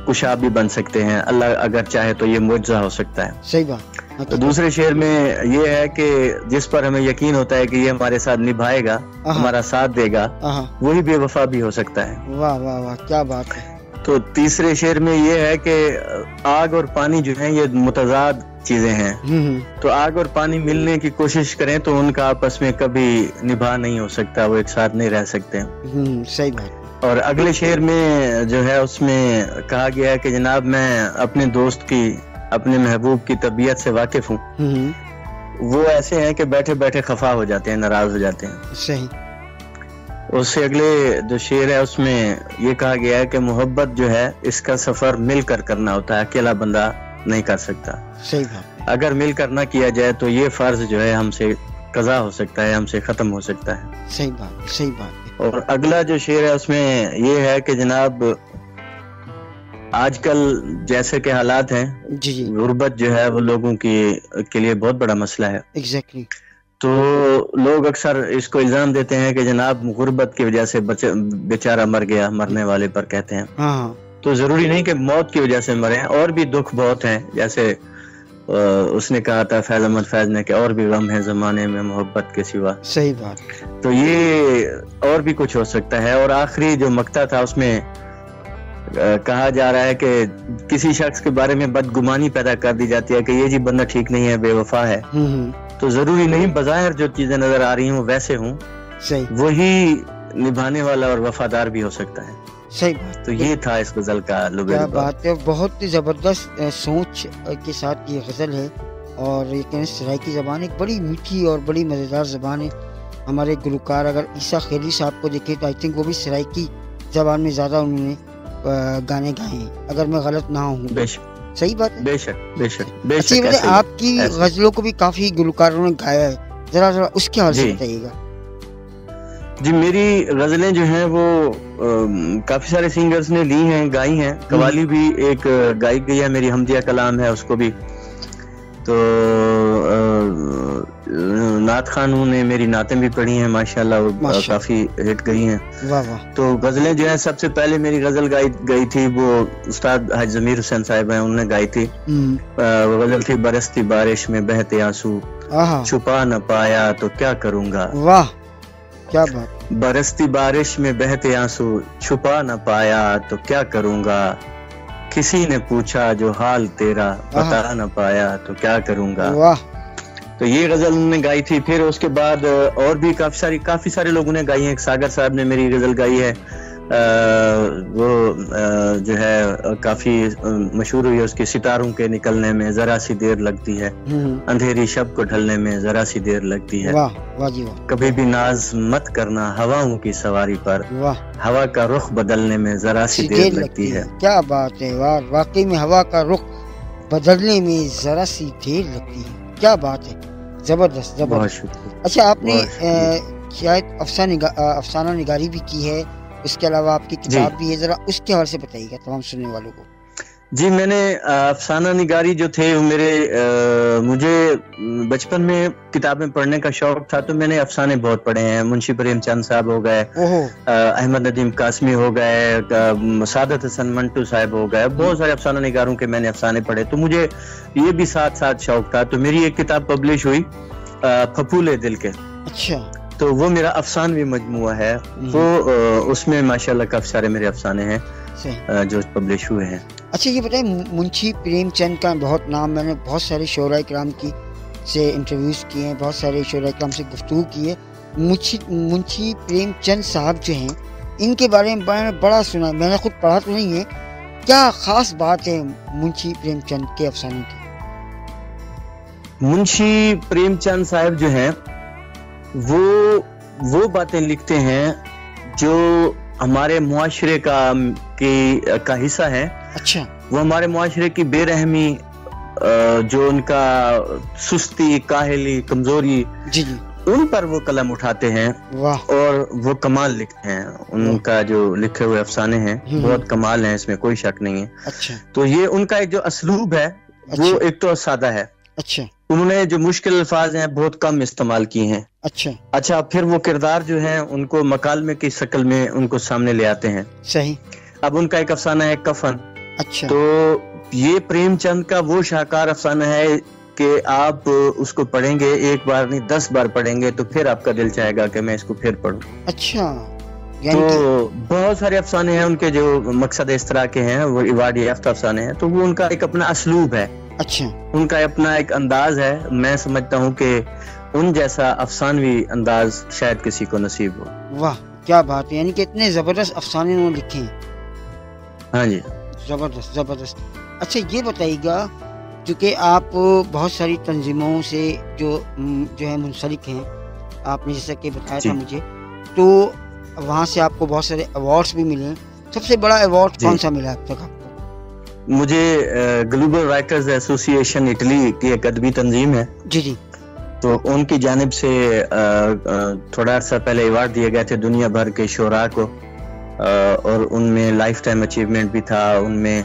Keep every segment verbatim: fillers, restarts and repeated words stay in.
کشا بھی بن سکتے ہیں، اللہ اگر چاہے تو یہ معجزہ ہو سکتا ہے. صحیح بات. تو دوسرے شعر میں یہ ہے کہ جس پر ہمیں یقین ہوتا ہے کہ یہ ہمارے ساتھ نبھائے گا، ہمارا ساتھ دے گا، وہی بے وفا بھی ہو سکتا ہے. واہ واہ واہ، کیا بات ہے. تو تیسرے شعر میں یہ ہے کہ آگ اور پانی جو ہیں یہ متضاد چیزیں ہیں، تو آگ اور پانی ملنے کی کوشش کریں تو ان کا آپس میں کبھی نبھا نہیں ہو سکتا، وہ ایک ساتھ نہیں رہ سکتے. صحیح بات. اور اگلے شعر میں جو ہے اس میں کہا گیا ہے کہ جناب میں اپنے دوست کی، اپنے محبوب کی طبیعت سے واقف ہوں، وہ ایسے ہیں کہ بیٹھے بیٹھے خفا ہو جاتے ہیں، ناراض ہو جاتے ہیں. صحیح. اس سے اگلے جو شعر ہے اس میں یہ کہا گیا ہے کہ محبت جو ہے اس کا سفر مل کر کرنا ہوتا ہے، اکیلا بندہ نہیں کر سکتا. صحیح بات. اگر مل کر نہ کیا جائے تو یہ فرض جو ہے ہم سے قضا ہو سکتا ہے، ہم سے ختم ہو سکتا ہے. صحیح بات. صحیح بات. اور اگلا جو شعر ہے اس میں یہ ہے کہ جناب آج کل جیسے کہ حالات ہیں، جی جی، غربت جو ہے وہ لوگوں کی کے لیے بہت بڑا مسئلہ ہے. ایگزیکٹلی. تو لوگ اکثر اس کو الزام دیتے ہیں کہ جناب غربت کی وجہ سے بیچارہ مر گیا، مرنے والے پر کہتے ہیں. ہاں. تو ضروری نہیں کہ موت کی وجہ سے مرے، اور بھی دکھ بہت ہیں، جیسے اس نے کہا تھا فیض احمد فیض نے کہ اور بھی غم ہے زمانے میں محبت کے سوا. صحیح بات. تو یہ اور بھی کچھ ہو سکتا ہے. اور آخری جو مقطع تھا اس میں کہا جا رہا ہے کہ کسی شخص کے بارے میں بدگمانی پیدا کر دی جاتی ہے کہ یہ جی بندہ ٹھیک نہیں ہے، بے وفا ہے. تو ضروری نہیں بظاہر جو چیزیں نظر آ رہی ہوں ویسے ہوں، صحیح، وہی نبھانے والا اور وفادار بھی ہو سکتا ہے. صحیح بات. تو یہ تھا اس غزل کا لبے کیا لبا. بات ہے. بہت ہی زبردست سوچ کے ساتھ یہ غزل ہے، اور یہ کہنے سرائکی زبان ایک بڑی میٹھی اور بڑی مزیدار زبان ہے. ہمارے گلوکار اگر عیسیٰ خیلی صاحب کو دیکھیں تو آئی تھنک وہ بھی سرائکی زبان میں زیادہ انہوں نے گانے گائے ہیں، اگر میں غلط نہ ہوں. بے شک. صحیح بات ہے. بے شک بے شک بے شک. اچھی آپ کی غزلوں کو بھی کافی گلوکاروں نے گایا ہے، ذرا ذرا اس کے حوالے سے بتائیے گا. جی میری غزلیں جو ہیں وہ کافی سارے سنگرز نے لی ہیں، گائی ہیں. قوالی بھی ایک گائی گئی ہے میری، حمدیہ کلام ہے اس کو بھی. تو نعت خانوں نے میری نعتیں بھی پڑھی ہیں ماشاءاللہ، وہ کافی ہٹ گئی ہیں. تو غزلیں جو ہیں سب سے پہلے میری غزل گائی گئی تھی وہ استاد حاج ضمیر حسین صاحب ہیں، انہوں نے گائی تھی. وہ غزل تھی برستی بارش میں بہتے آنسو، چھپا نہ پایا تو کیا کروں گا. واہ کیا بات. برستی بارش میں بہتے آنسو، چھپا نہ پایا تو کیا کروں گا. کسی نے پوچھا جو حال تیرا، بتا نہ پایا تو کیا کروں گا. واہ. تو یہ غزل انہوں نے گائی تھی. پھر اس کے بعد اور بھی کافی ساری کافی سارے لوگوں نے گائی ہیں. ساگر صاحب نے میری غزل گائی ہے، وہ جو ہے کافی مشہور ہوئی ہے اس کی، ستاروں کے نکلنے میں ذرا سی دیر لگتی ہے، اندھیری شب کو ڈھلنے میں ذرا سی دیر لگتی ہے. کبھی بھی ناز مت کرنا ہواؤں کی سواری پر، ہوا کا رخ بدلنے میں ذرا سی دیر لگتی ہے. کیا بات ہے. واقعی میں ہوا کا رخ بدلنے میں ذرا سی دیر لگتی ہے. کیا بات ہے. زبردست زبردست. اچھا آپ نے شاید افسانہ نگاری بھی کی ہے، اس کے علاوہ آپ کی کتاب بھی ہے، ذرا اس کے حوالے سے بتائیے گا تمام سننے والوں کو. جی میں نے افسانہ نگاری جو تھے میرے مجھے بچپن میں کتابیں پڑھنے کا شوق تھا، تو میں نے افسانے بہت پڑھے ہیں. منشی پریم چند صاحب ہو گئے، احمد ندیم قاسمی ہو گئے، سعادت حسن منٹو صاحب ہو گئے، بہت سارے افسانہ نگاروں کے میں نے افسانے پڑھے. تو مجھے یہ بھی ساتھ ساتھ شوق تھا. تو میری ایک کتاب پبلش ہوئی پھپھولے دل کے. اچھا. تو وہ میرا افسانوی مجموعہ ہے، وہ اس میں ماشاءاللہ کافی سارے میرے افسانے ہیں جو پبلش ہوئے ہیں. اچھا یہ بتائیں، منشی پریم چند کا بہت نام، میں نے بہت سارے شعراء کرام کی سے انٹرویوز کیے ہیں، بہت سارے شعراء کرام سے گفتگو کی ہے. منشی پریم چند صاحب جو ہیں ان کے بارے میں میں نے بڑا سنا، میں نے خود پڑھا تو نہیں ہے. کیا خاص بات ہے منشی پریم چند کے افسانوں کی؟ منشی پریم چند صاحب جو ہیں وہ وہ باتیں لکھتے ہیں جو ہمارے معاشرے کا کی کا حصہ ہے. اچھا. وہ ہمارے معاشرے کی بے رحمی، جو ان کا سستی، کاہلی، کمزوری، جی جی، ان پر وہ قلم اٹھاتے ہیں. واہ. اور وہ کمال لکھتے ہیں. ان کا جو لکھے ہوئے افسانے ہیں بہت کمال ہیں، اس میں کوئی شک نہیں ہے. اچھا. تو یہ ان کا جو اسلوب ہے وہ ایک تو سادہ ہے. اچھا. انہوں نے جو مشکل الفاظ ہیں بہت کم استعمال کیے ہیں. اچھا. اچھا پھر وہ کردار جو ہیں ان کو مکالمے کی شکل میں ان کو سامنے لے آتے ہیں. صحیح. اب ان کا ایک افسانہ ہے کفن. اچھا تو یہ پریم چند کا وہ شاہکار افسانہ ہے کہ آپ اس کو پڑھیں گے ایک بار نہیں دس بار پڑھیں گے تو پھر آپ کا دل چاہے گا کہ میں اس کو پھر پڑھوں. اچھا تو بہت سارے افسانے ہیں ان کے جو مقصد اس طرح کے ہیں وہ ایوارڈ یافتہ افسانے ہیں, تو وہ ان کا ایک اپنا اسلوب ہے, اچھا ان کا اپنا ایک انداز ہے. میں سمجھتا ہوں کہ ان جیسا افسانوی انداز شاید کسی کو نصیب ہو. واہ کیا بات ہے, یعنی کہ اتنے زبردست افسانے انہوں نے لکھے ہیں. ہاں جی زبردست زبردست. اچھا یہ بتائیے گا, چونکہ آپ بہت ساری تنظیموں سے جو جو ہے منسلک ہیں, آپ نے جیسا کہ بتایا تھا مجھے, تو وہاں سے آپ کو بہت سارے ایوارڈز بھی ملے ہیں. سب سے بڑا ایوارڈ کون سا ملا اب تک آپ کو؟ مجھے گلوبل رائٹرز ایسوسی ایشن اٹلی کی ایک ادبی تنظیم ہے, جی جی, تو ان کی جانب سے تھوڑا عرصہ پہلے ایوارڈ دیے گئے تھے دنیا بھر کے شعراء کو, اور ان میں لائف ٹائم اچیومنٹ بھی تھا, ان میں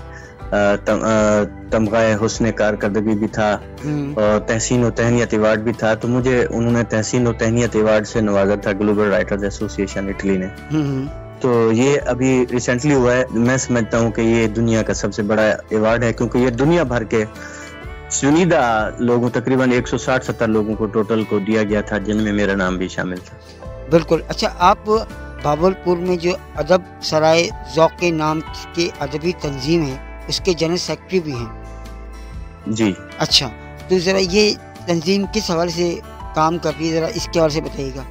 تمغہ حسن کارکردگی بھی تھا, اور تحسین و تہنیت ایوارڈ بھی تھا. تو مجھے انہوں نے تحسین و تہنیت ایوارڈ سے نوازا تھا گلوبل رائٹرز ایسوسی ایشن اٹلی نے. تو یہ ابھی ریسنٹلی ہوا ہے. میں سمجھتا ہوں کہ یہ دنیا کا سب سے بڑا ایوارڈ ہے, کیونکہ یہ دنیا بھر کے چنیدہ لوگوں, تقریباً ایک سو ساٹھ ستر لوگوں کو ٹوٹل کو دیا گیا تھا, جن میں میرا نام بھی شامل تھا. بالکل. اچھا آپ بھاولپور میں جو ادب سرائے ذوق نام کے ادبی تنظیم ہے اس کے جنرل سیکرٹری بھی ہیں؟ جی. اچھا تو ذرا یہ تنظیم کس حوالے سے کام کر رہی ہے, ذرا اس کے حوالے سے بتائیے گا,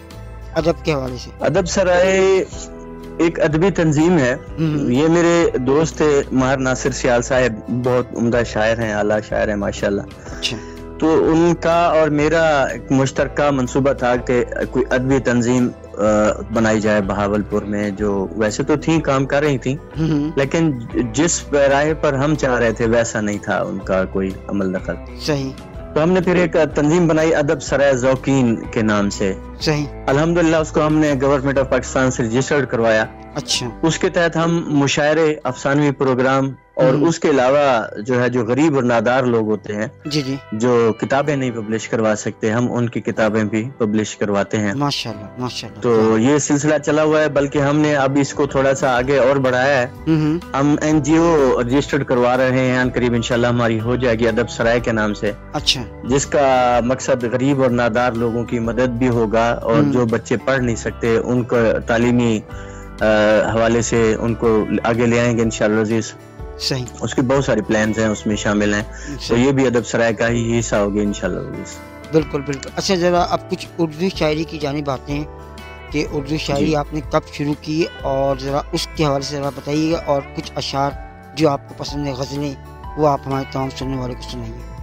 ادب کے حوالے سے. ادب سرائے ایک ادبی تنظیم ہے. یہ میرے دوست تھے ماہر ناصر سیال صاحب, بہت عمدہ شاعر ہیں, اعلیٰ شاعر ہیں ماشاءاللہ. اچھا. تو ان کا اور میرا ایک مشترکہ منصوبہ تھا کہ کوئی ادبی تنظیم بنائی جائے بہاولپور میں, جو ویسے تو تھیں کام کر رہی تھیں لیکن جس راہ پر ہم چاہ رہے تھے ویسا نہیں تھا ان کا کوئی عمل دخل. صحیح. تو ہم نے پھر ایک تنظیم بنائی ادب سرائے ذوقین کے نام سے. صحیح. الحمدللہ اس کو ہم نے گورنمنٹ آف پاکستان سے رجسٹرڈ کروایا. اچھا. اس کے تحت ہم مشاعرے, افسانوی پروگرام, اور اس کے علاوہ جو ہے جو غریب اور نادار لوگ ہوتے ہیں جی جی جو کتابیں نہیں پبلش کروا سکتے, ہم ان کی کتابیں بھی پبلش کرواتے ہیں. ماشاءاللہ ماشاءاللہ. تو یہ سلسلہ چلا ہوا ہے, بلکہ ہم نے اب اس کو تھوڑا سا آگے اور بڑھایا ہے. ہم این جی او رجسٹرڈ کروا رہے ہیں, ان قریب انشاءاللہ ہماری ہو جائے گی ادب سرائے کے نام سے. اچھا. جس کا مقصد غریب اور نادار لوگوں کی مدد بھی ہوگا, اور جو بچے پڑھ نہیں سکتے ان کو تعلیمی حوالے سے ان کو آگے لے آئیں گے انشاءاللہ عزیز. صحیح. اس کے بہت سارے پلانز ہیں اس میں شامل ہیں, تو یہ بھی ادب سرائے کا ہی حصہ ہوگی انشاءاللہ عزیز. بالکل بالکل. اچھا ذرا اب کچھ اردو شاعری کی جانب آتے ہیں کہ اردو شاعری آپ نے کب شروع کی, اور ذرا اس کے حوالے سے ذرا بتائیے گا, اور کچھ اشعار جو آپ کو پسند ہے, غزلیں, وہ آپ ہمارے تمام سننے والے کو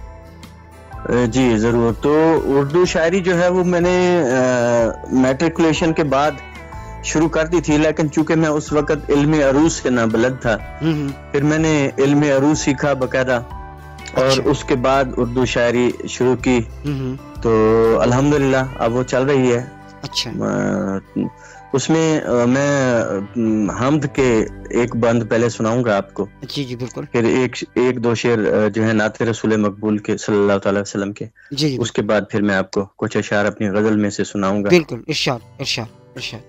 سنائیے. جی ضرور. تو اردو شاعری جو ہے وہ میں نے میٹریکولیشن کے بعد شروع کر دی تھی, لیکن چونکہ میں اس وقت علم عروض سے نابلد تھا, پھر میں نے علم عروض سیکھا باقاعدہ, اور اس کے بعد اردو شاعری شروع کی. تو الحمدللہ اب وہ چل رہی ہے. اچھا. اس میں میں حمد کے ایک بند پہلے سناؤں گا آپ کو. جی جی بالکل. پھر ایک ایک دو شعر جو ہے نعت رسول مقبول کے صلی اللہ تعالی وسلم کے. جی. اس کے بعد پھر میں آپ کو کچھ اشعار اپنی غزل میں سے سناؤں گا. بالکل. ارشاد ارشاد ارشاد.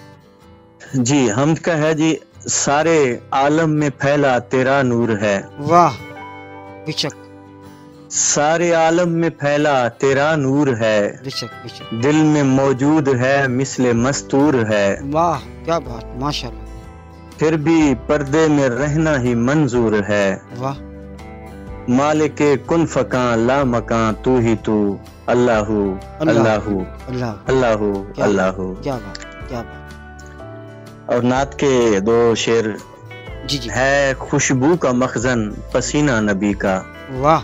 جی حمد کا ہے جی. سارے عالم میں پھیلا تیرا نور ہے. واہ بے شک. سارے عالم میں پھیلا تیرا نور ہے, بے شک بے شک. دل میں موجود ہے مثل مستور ہے. واہ کیا بات, ماشاءاللہ. پھر بھی پردے میں رہنا ہی منظور ہے. واہ. مالک کن فکاں لا مکاں تو ہی تو, اللہ اللہ اللہ اللہ اللہ. کیا بات کیا بات. اور نعت کے دو شعر. جی جی. ہے خوشبو کا مخزن پسینہ نبی کا. واہ.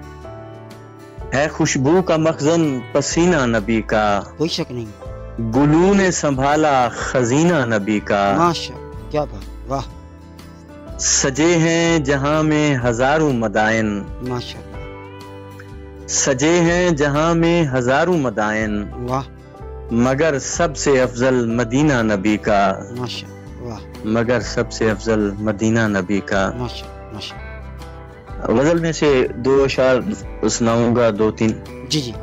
ہے خوشبو کا مخزن پسینہ نبی کا, کوئی شک نہیں. گلو نے سنبھالا خزینہ نبی کا. ماشاء کیا بات. واہ. سجے ہیں جہاں میں ہزاروں مدائن. ماشاء سجے ہیں جہاں میں ہزاروں مدائن. واہ. مگر سب سے افضل مدینہ نبی کا. ماشاء. واہ. مگر سب سے افضل مدینہ نبی کا. ماشاء ماشاء. غزل میں سے دو اشعار سناؤں گا, دو تین. جی جی.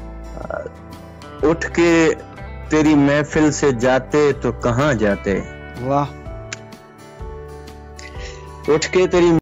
اٹھ کے تیری محفل سے جاتے تو کہاں جاتے. واہ. اٹھ کے تیری